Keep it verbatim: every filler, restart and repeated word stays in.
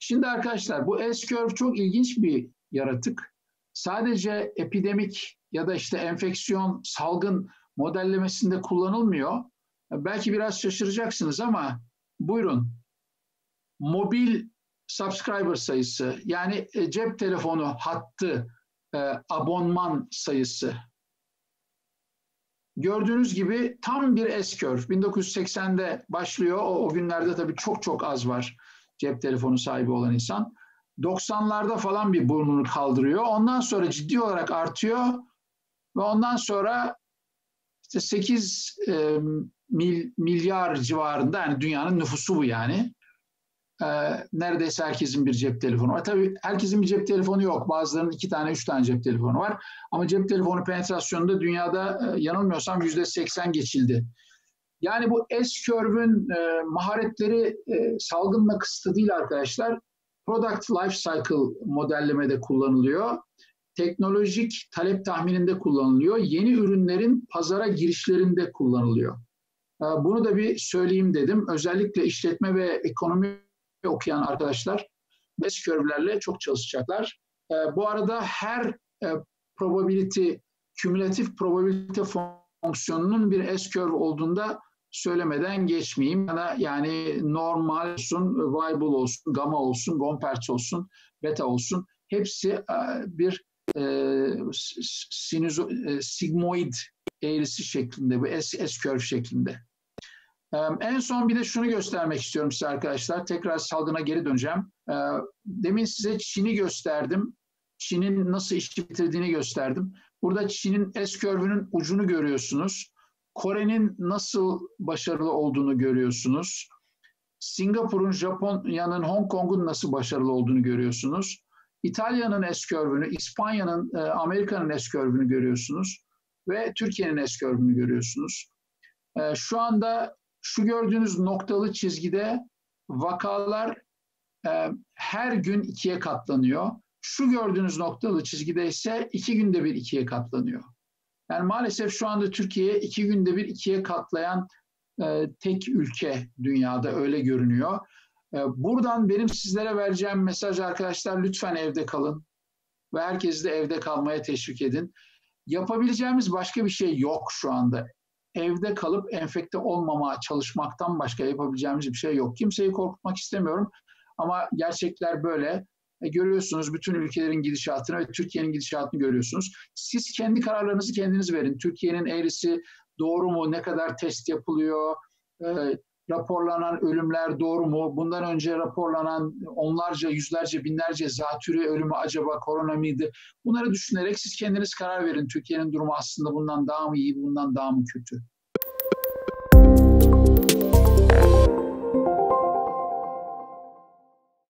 Şimdi arkadaşlar bu S-curve çok ilginç bir yaratık. Sadece epidemik ya da işte enfeksiyon, salgın modellemesinde kullanılmıyor. Belki biraz şaşıracaksınız ama buyurun. Mobil subscriber sayısı yani cep telefonu hattı, abonman sayısı. Gördüğünüz gibi tam bir S-curve. bin dokuz yüz seksende başlıyor. O, o günlerde tabii çok çok az var cep telefonu sahibi olan insan. doksanlarda falan bir burnunu kaldırıyor. Ondan sonra ciddi olarak artıyor ve ondan sonra işte sekiz e, mil, milyar civarında, yani dünyanın nüfusu bu yani. E, neredeyse herkesin bir cep telefonu var. Tabii herkesin bir cep telefonu yok. Bazılarının iki tane, üç tane cep telefonu var. Ama cep telefonu penetrasyonunda dünyada e, yanılmıyorsam yüzde seksen geçildi. Yani bu S-curve'ün e, maharetleri e, salgınla kısıtlı değil arkadaşlar. Product Life Cycle modellemede kullanılıyor. Teknolojik talep tahmininde kullanılıyor. Yeni ürünlerin pazara girişlerinde kullanılıyor. E, bunu da bir söyleyeyim dedim. Özellikle işletme ve ekonomi okuyan arkadaşlar S-curve'lerle çok çalışacaklar. E, bu arada her e, probability, kümülatif probabilite fonksiyonunun bir S-curve olduğunda söylemeden geçmeyeyim. Yani normal olsun, viable olsun, gamma olsun, Gompertz olsun, beta olsun. Hepsi bir e, sinüzo, e, sigmoid eğrisi şeklinde, bu S-curve şeklinde. E, en son bir de şunu göstermek istiyorum size arkadaşlar. Tekrar salgına geri döneceğim. E, demin size Çin'i gösterdim. Çin'in nasıl işi bitirdiğini gösterdim. Burada Çin'in S-curve'ünün ucunu görüyorsunuz. Kore'nin nasıl başarılı olduğunu görüyorsunuz. Singapur'un, Japonya'nın, Hong Kong'un nasıl başarılı olduğunu görüyorsunuz. İtalya'nın S-curve'ünü, İspanya'nın, Amerika'nın S-curve'ünü görüyorsunuz. Ve Türkiye'nin S-curve'ünü görüyorsunuz. Şu anda şu gördüğünüz noktalı çizgide vakalar her gün ikiye katlanıyor. Şu gördüğünüz noktalı çizgide ise iki günde bir ikiye katlanıyor. Yani maalesef şu anda Türkiye iki günde bir ikiye katlayan e, tek ülke dünyada, öyle görünüyor. E, buradan benim sizlere vereceğim mesaj arkadaşlar, lütfen evde kalın ve herkesi de evde kalmaya teşvik edin. Yapabileceğimiz başka bir şey yok şu anda. Evde kalıp enfekte olmamaya çalışmaktan başka yapabileceğimiz bir şey yok. Kimseyi korkutmak istemiyorum ama gerçekler böyle. E, görüyorsunuz bütün ülkelerin gidişatını ve Türkiye'nin gidişatını görüyorsunuz. Siz kendi kararlarınızı kendiniz verin. Türkiye'nin eğrisi doğru mu? Ne kadar test yapılıyor? E, raporlanan ölümler doğru mu? Bundan önce raporlanan onlarca, yüzlerce, binlerce zatürre ölümü acaba korona mıydı? Bunları düşünerek siz kendiniz karar verin. Türkiye'nin durumu aslında bundan daha mı iyi, bundan daha mı kötü?